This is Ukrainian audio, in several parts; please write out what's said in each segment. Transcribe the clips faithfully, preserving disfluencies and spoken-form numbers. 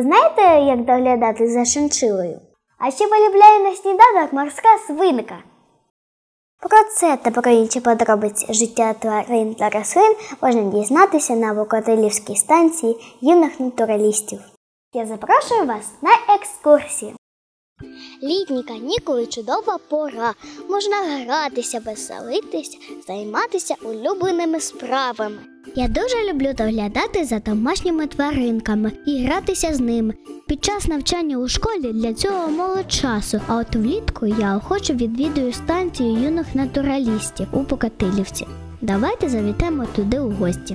Ви знаєте, як доглядати за шиншилою? А ще полюбляє на сніданок морська свинка. Про це та про інші подробиці життя тварин та рослин можна дізнатися на Вукотилівській станції юних натуралістів. Я запрошую вас на екскурсію. Літні канікули – чудова пора. Можна гратися, веселитися, займатися улюбленими справами. Я дуже люблю доглядати за домашніми тваринками і гратися з ними. Під час навчання у школі для цього мало часу, а от влітку я охоче відвідую станцію юних натуралістів у Покотилівці. Давайте завітаємо туди у гості.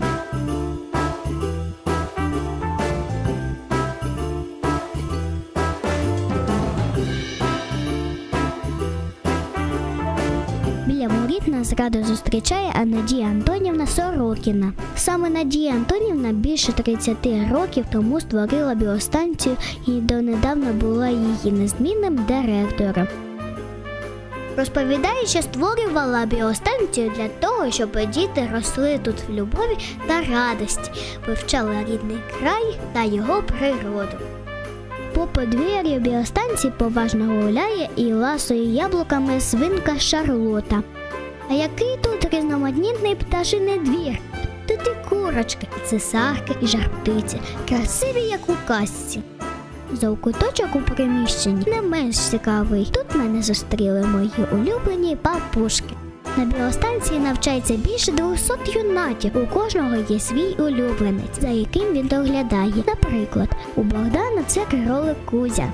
Біля воріт нас радо зустрічає Надія Антонівна Сорокіна. Саме Надія Антонівна більше тридцяти років тому створила біостанцію і донедавна була її незмінним директором. Розповідає, що створювала біостанцію для того, щоб діти росли тут в любові та радості, вивчали рідний край та його природу. По подвір'ю біостанції поважно гуляє і ласує яблуками свинка Шарлота. А який тут різноманітний пташиний двір! Тут і курочки, і цесарки, і жар-птиці, красиві, як у казці. Зоокуточок у приміщенні не менш цікавий. Тут мене зустріли мої улюблені папушки. На біостанції навчається більше двохсот юнатів. У кожного є свій улюбленець, за яким він доглядає. Наприклад, у Богдана це кролик Кузя.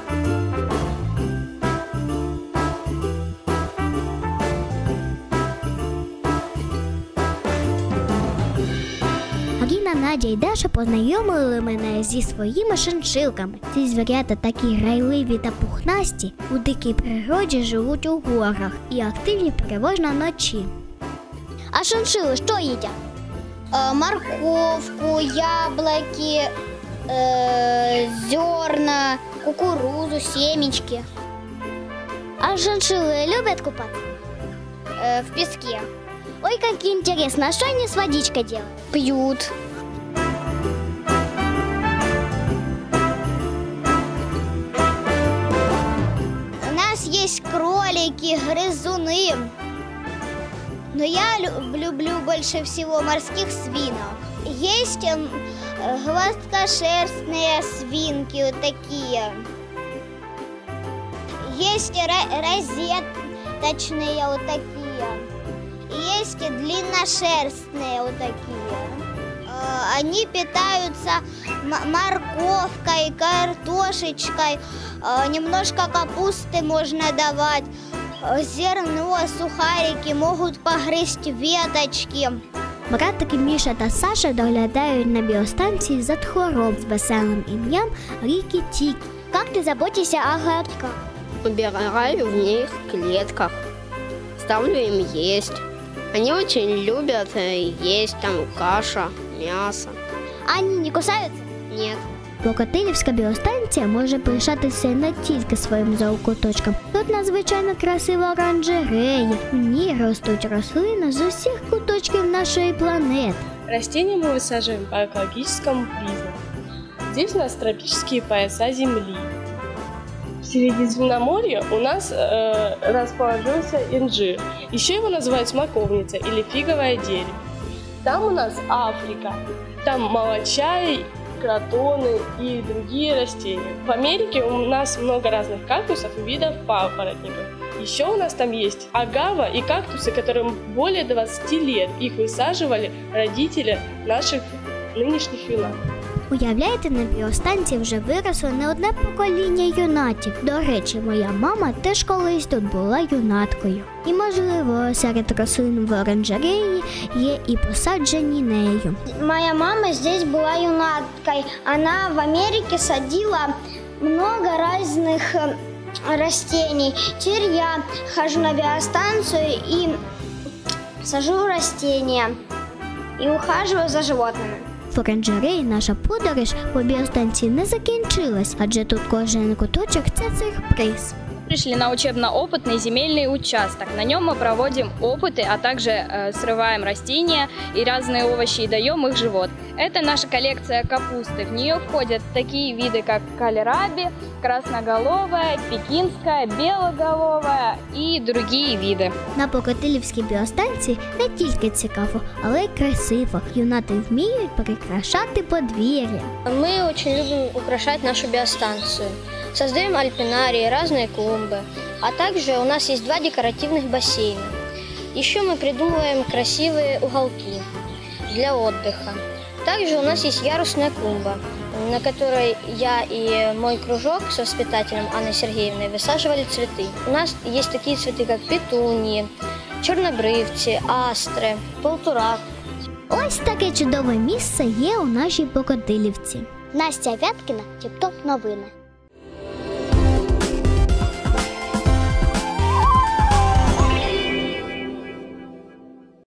Аріна, Надя і Даша познайомили мене зі своїми шиншилками. Ці звірята такі грайливі та пухнасті, у дикій природі живуть у горах і активні переважно вночі. А шиншили що їдять? Е, морковку, яблоки, е, зерна, кукурузу, семечки. А шиншилы любят купаться? Э, в песке. Ой, как интересно, а что они с водичкой делают? Пьют. У нас есть кролики, грызуны. Но я люблю больше всего морских свинок. Есть э, гладкошерстные свинки, вот такие. Есть розеточные вот такие. Есть длинношерстные вот такие. Они питаются морковкой, картошечкой, немножко капусты можно давать, зерно, сухарики, могут погрызть веточки. Братики Міша та Саша доглядають на біостанції за тхором з веселим ім'ям Рікі-Тікі. Як ти заботишся о грачках? Убираю в них клетках, ставлю им есть. Они очень любят есть там каша, мясо. А они не кусаются? Нет. Покотилівська біостанція може пишатися не тільки своїм зоокуточком. Тут надзвичайно красива оранжерея. В ній ростуть рослини з усіх куточків нашої планети. Растения мы высаживаем по экологическому признаку. Здесь у нас тропические пояса земли. В Средиземноморье у нас э, расположился инжир. Еще его называют смоковница или фиговое дерево. Там у нас Африка. Там молочай, кротоны и другие растения. В Америке у нас много разных кактусов и видов папоротников. Еще у нас там есть агава и кактусы, которым более двадцати лет. Их высаживали родители наших нынешних юнатов. Уявляєте, на біостанції вже виросло не одне покоління юнатів. До речі, моя мама теж колись тут була юнаткою. І, можливо, серед рослин в оранжереї є і посаджені нею. Моя мама здесь была юнаткой. Она в Америке садила много разных растений. Теперь я хожу на биостанцию и сажу растения и ухаживаю за животными. В оранжереї наша подорож по біостанції не закінчилась, адже тут кожен куточок – це сюрприз. пришли на учебно-опытный земельный участок. На нем мы проводим опыты, а также э, срываем растения и разные овощи и даем их живот. Это наша коллекция капусты. В нее входят такие виды, как кальраби, красноголовая, пекинская, белоголовая и другие види. На Покотилівській біостанції не тільки цікаво, але й красиво. Юнати вміють прикрашати подвір'я. Мы очень любим украшать нашу биостанцию. Создаем альпинарии, разные клумбы. А также у нас есть два декоративных бассейна. Еще мы придумываем красивые уголки для отдыха. Также у нас есть ярусная клумба, на которой я и мой кружок с воспитателем Анной Сергеевной высаживали цветы. У нас есть такие цветы, как петунии, чорнобривці, астри, полтурак. Ось таке чудове місце є у нашій Покотилівці. Настя Вяткіна, Тіп-Топ новини.